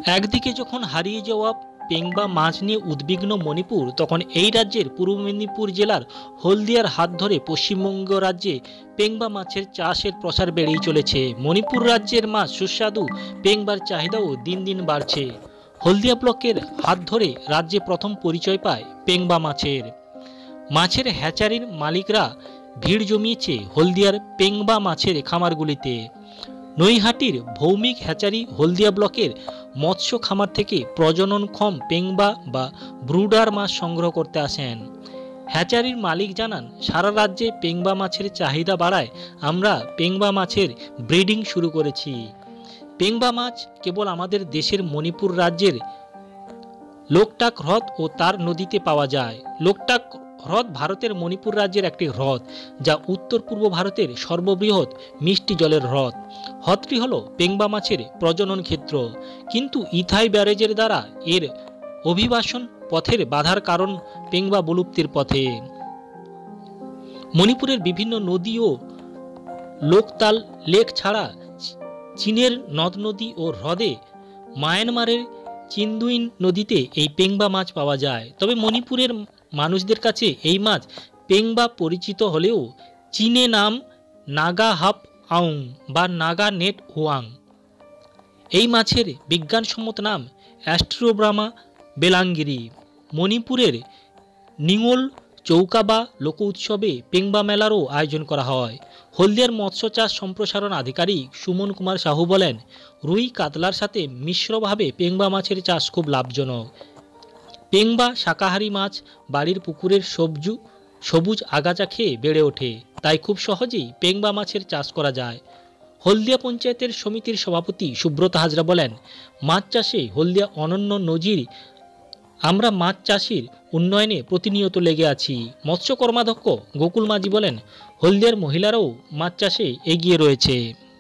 একদিকে যখন হারিয়ে যাওয়া পেংবা মাছ নিয়ে উদ্বিগ্ন মণিপুর, তখন এই রাজ্যের পূর্ব মেদিনীপুর জেলার হলদিয়ার হাত ধরে পশ্চিমবঙ্গ রাজ্যে পেংবা মাছের চাষের প্রসার বেড়েই চলেছে। মণিপুর রাজ্যের মাছ সুস্বাদু পেংবার চাহিদাও দিন দিন বাড়ছে। হলদিয়া ব্লকের হাত ধরে রাজ্যে প্রথম পরিচয় পায় পেংবা মাছের। মাছের হ্যাচারির মালিকরা ভিড় জমিয়েছে হলদিয়ার পেংবা মাছের খামারগুলিতে। নৈহাটির ভৌমিক হ্যাচারি হলদিয়া ব্লকের মৎস্য খামার থেকে প্রজননক্ষম পেংবা বা ব্রুডার মাছ সংগ্রহ করতে আসেন। হ্যাচারির মালিক জানান, সারা রাজ্যে পেংবা মাছের চাহিদা বাড়ায় আমরা পেংবা মাছের ব্রিডিং শুরু করেছি। পেংবা মাছ কেবল আমাদের দেশের মণিপুর রাজ্যের লোকটাক হ্রদ ও তার নদীতে পাওয়া যায়। লোকটাক হ্রদ ভারতের মণিপুর রাজ্যের একটি হ্রদ, যা উত্তর পূর্ব ভারতের সর্ববৃহৎ মিষ্টি জলের হ্রদ। হ্রদটি হল পেংবা মাছের প্রজনন ক্ষেত্র, কিন্তু ইথাই ব্যারেজের দ্বারা এর অভিবাসন পথের বাধার কারণ পেংবা বিলুপ্তির পথে। মণিপুরের বিভিন্ন নদী ও লোকতাল লেক ছাড়া চীনের নদ নদী ও হ্রদে মায়ানমারের চিন্দুইন নদীতে এই পেংবা মাছ পাওয়া যায়। তবে মণিপুরের মানুষদের কাছে এই মাছ পেংবা পরিচিত হলেও চীনে নাম নাগা হাপ আউং বা নাগা নেট হুয়াং। এই মাছের বিজ্ঞানসম্মত নাম অ্যাস্ট্রোব্রামা বেলাঙ্গিরি। মণিপুরের নিঙল চৌকাবা লোক উৎসবে পেংবা মেলারও আয়োজন করা হয়। হলদিয়ার মৎস্য চাষ সম্প্রসারণ আধিকারিক সুমন কুমার সাহু বলেন, রুই কাতলার সাথে মিশ্রভাবে পেংবা মাছের চাষ খুব লাভজনক। পেংবা শাকাহারী মাছ, বাড়ির পুকুরের সবুজ আগাছা খেয়ে বেড়ে ওঠে, তাই খুব সহজেই পেংবা মাছের চাষ করা যায়। হলদিয়া পঞ্চায়েতের সমিতির সভাপতি সুব্রত হাজরা বলেন, মাছ চাষে হলদিয়া অনন্য নজির। আমরা মাছ চাষির উন্নয়নে প্রতিনিয়ত লেগে আছি। মৎস্য কর্মাধ্যক্ষ গোকুল মাঝি বলেন, হলদিয়ার মহিলারাও মাছ চাষে এগিয়ে রয়েছে।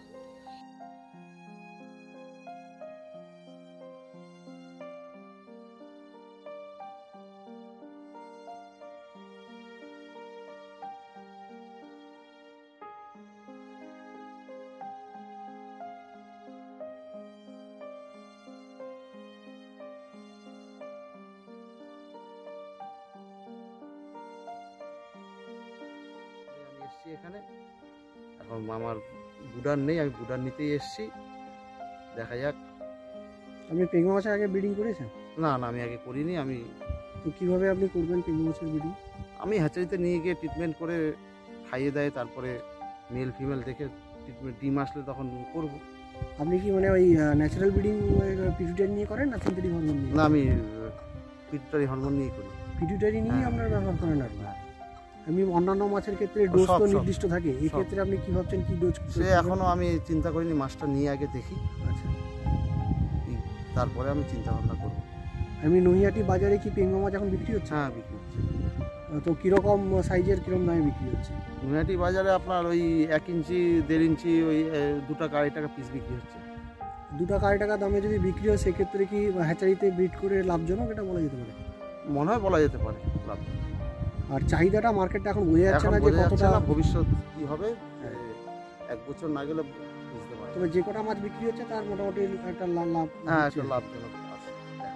এখানে এখন আমার বুডার নেই, আমি বুডার নিতেই এসেছি, দেখা যাক। আপনি পেংবা মাছের আগে ব্রিডিং করেছেন? না না, আমি আগে করিনি। আমি তো কিভাবে আপনি করবেন পেংবা মাছের ব্রিডিং? আমি হ্যাচারিতে নিয়ে গিয়ে ট্রিটমেন্ট করে খাইয়ে দেয়, তারপরে মেল ফিমেল দেখে ট্রিটমেন্ট ডিম আসলে তখন করব। আপনি কি মানে ওই ন্যাচারাল ব্রিডিং পিটুইটারি নিয়ে করেন না সিনথেটিক হরমোন নিয়ে? না, আমি পিটুইটারি হরমোন নিয়ে করি। পিটুইটারি নিয়ে আপনারা ব্যবহার করেন? আর আমি অন্যান্য মাছের ক্ষেত্রে ডোজ তো নির্দিষ্ট থাকে, এই ক্ষেত্রে আপনি কি ভাবছেন কি ডোজ? সে এখনো আমি চিন্তা করিনি, মাছটা নিয়ে আগে দেখি। আচ্ছা, তারপরে আমি চিন্তা ভাবনা করব। আমি নৈহাটি বাজারে কি পেংবা মাছ এখন বিক্রি হচ্ছে? হ্যাঁ, বিক্রি হচ্ছে। তো কিরকম সাইজের কিরকম দামে বিক্রি হচ্ছে? নৈহাটি বাজারে আপনার ওই 1 ইঞ্চি 1.5 ইঞ্চি ওই 2 টাকা 2.5 টাকা পিস বিক্রি হচ্ছে। 2 টাকা 2.5 টাকা দামে যদি বিক্রি হয়, সেক্ষেত্রে কি হ্যাচারিতে ব্রিড করে লাভজনক এটা বলা যেতে পারে? মনে হয় বলা যেতে পারে লাভ। আর চাহিদাটা মার্কেটটা এখন বোঝা যাচ্ছে না যে কতটা ভবিষ্যৎ কি হবে, 1 বছর না গেলে বুঝতে পারবে। তবে যে কটা মাছ বিক্রি হচ্ছে তার মোটামুটি একটা লাভ। হ্যাঁ, একটা লাভজনক আছে।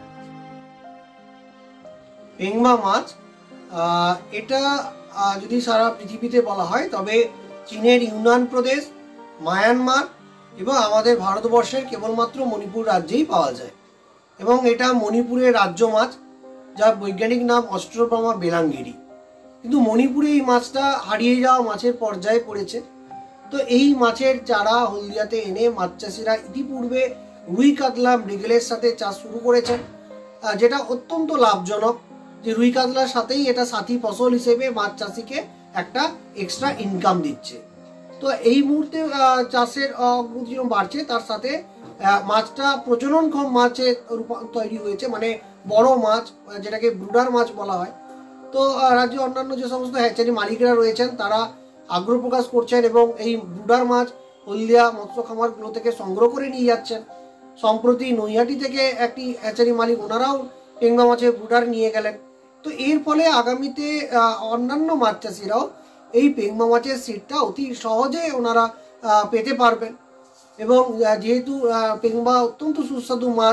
পেংবা মাছ এটা যদি সারা পৃথিবীতে বলা হয়, তবে চীনের ইউনান প্রদেশ, মায়ানমার এবং আমাদের ভারতবর্ষের কেবলমাত্র মণিপুর রাজ্যেই পাওয়া যায়। এবং এটা মণিপুরের রাজ্য মাছ, যার বৈজ্ঞানিক নাম অস্ট্রোব্রামা বেলাঙ্গিরি। কিন্তু মণিপুরে এই মাছটা হারিয়ে যাওয়া মাছের পর্যায়ে পড়েছে। তো এই মাছের চারা হলদিয়াতে এনে মাছ চাষিরা ইতিপূর্বে রুই কাতলা মৃগেলের সাথে চাষ শুরু করেছেন, যেটা অত্যন্ত লাভজনক। যে রুই কাতলার সাথেই এটা সাথী ফসল হিসেবে মাছ চাষিকে একটা এক্সট্রা ইনকাম দিচ্ছে। তো এই মুহূর্তে চাষের অগ্রগতি বাড়ছে, তার সাথে মাছটা প্রজননক্ষম মাছে তৈরি হয়েছে, মানে বড় মাছ, যেটাকে ব্রুডার মাছ বলা হয়। তো রাজ্যে অন্যান্য যে সমস্ত হ্যাচারি মালিকরা রয়েছেন তারা আগ্রহ প্রকাশ করছেন এবং এই ব্রুডার মাছ হলদিয়া মৎস্য খামারগুলো থেকে সংগ্রহ করে নিয়ে যাচ্ছেন। সম্প্রতি নৈহাটি থেকে একটি হ্যাচারি মালিক, ওনারাও পেংবা মাছের ব্রুডার নিয়ে গেলেন। তো এর ফলে আগামীতে অন্যান্য মাছ চাষিরাও এই পেংবা মাছের সিডটা অতি সহজে ওনারা পেতে পারবেন। এবং যেহেতু পেংবা অত্যন্ত সুস্বাদু মাছ,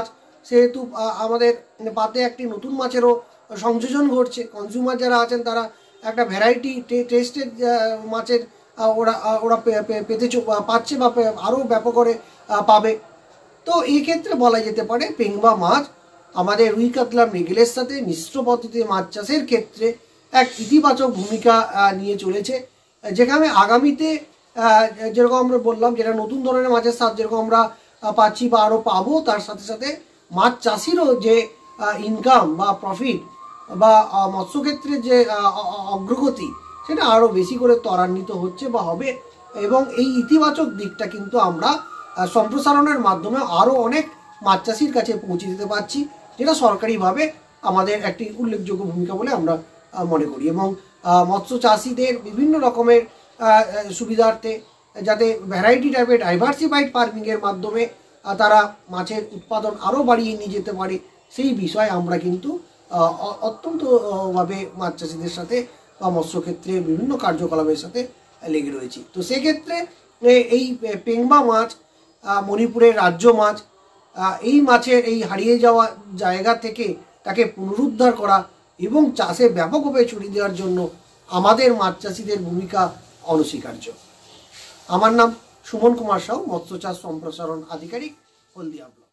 সেহেতু আমাদের পাতে একটি নতুন মাছেরও সংযোজন ঘটছে। কনজিউমার যারা আছেন তারা একটা ভ্যারাইটি টেস্টেড মাছের ওরা পেতে পাচ্ছে বা আরও ব্যাপক করে পাবে। তো এই ক্ষেত্রে বলা যেতে পারে পেঙ্গবা মাছ আমাদের রুই কাতলা মৃগেলের সাথে মিশ্র পদ্ধতিতে মাছ চাষের ক্ষেত্রে এক ইতিবাচক ভূমিকা নিয়ে চলেছে, যেখানে আগামীতে যেরকম আমরা বললাম যেটা নতুন ধরনের মাছের স্বাদ যেরকম আমরা পাচ্ছি বা আরও পাবো, তার সাথে সাথে মাছ চাষিরও যে ইনকাম বা প্রফিট বা মৎস্যক্ষেত্রে যে অগ্রগতি সেটা আরও বেশি করে ত্বরান্বিত হচ্ছে বা হবে। এবং এই ইতিবাচক দিকটা কিন্তু আমরা সম্প্রসারণের মাধ্যমে আরও অনেক মাছ চাষির কাছে পৌঁছে দিতে পারছি, যেটা সরকারিভাবে আমাদের একটি উল্লেখযোগ্য ভূমিকা বলে আমরা মনে করি। এবং মৎস্য চাষিদের বিভিন্ন রকমের সুবিধার্থে যাতে ভ্যারাইটি টাইপের ডাইভার্সিফাইড ফার্মিংয়ের মাধ্যমে তারা মাছের উৎপাদন আরও বাড়িয়ে নিয়ে যেতে পারে, সেই বিষয়ে আমরা কিন্তু অত্যন্তভাবে মাছ চাষিদের সাথে বা মৎস্যক্ষেত্রে বিভিন্ন কার্যকলাপের সাথে লেগে রয়েছি। তো সেক্ষেত্রে এই পেঙ্গবা মাছ মণিপুরের রাজ্য মাছ, এই মাছের এই হারিয়ে যাওয়া জায়গা থেকে তাকে পুনরুদ্ধার করা এবং চাষে ব্যাপকভাবে ছড়িয়ে দেওয়ার জন্য আমাদের মাছ চাষিদের ভূমিকা অনস্বীকার্য। আমার নাম সুমন কুমার সাউ, মৎস্য চাষ সম্প্রসারণ আধিকারিক, হলদিয়া ব্লক।